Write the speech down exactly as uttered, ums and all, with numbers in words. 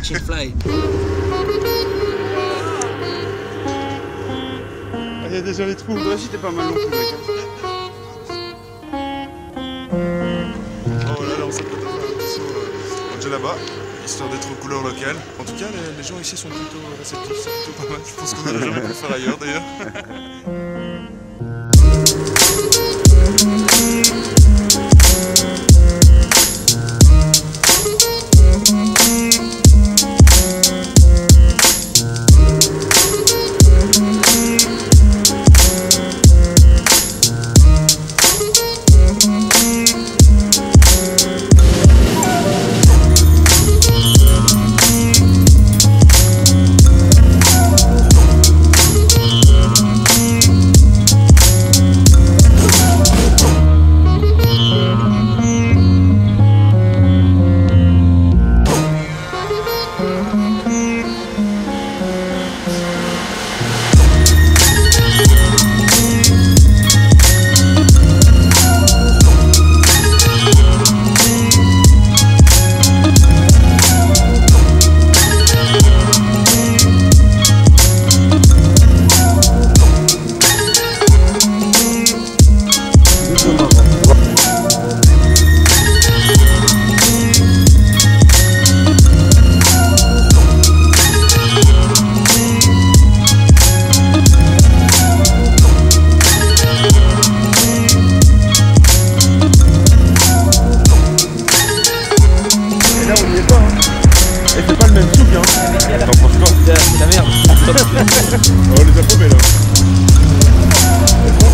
catching fly. Il y a déjà les trous. Toi aussi t'es pas mal non plus, mec. Oh là là, on s'apprête à faire un petit saut euh, déjà là-bas, histoire d'être aux couleurs locales. En tout cas, les, les gens ici sont plutôt réceptifs, c'est plutôt pas mal. Je pense qu'on n'aurait jamais pu le faire ailleurs d'ailleurs. Et c'est pas le même souk, hein. T'en penses quoi? C'est la merde. On les a paumés là.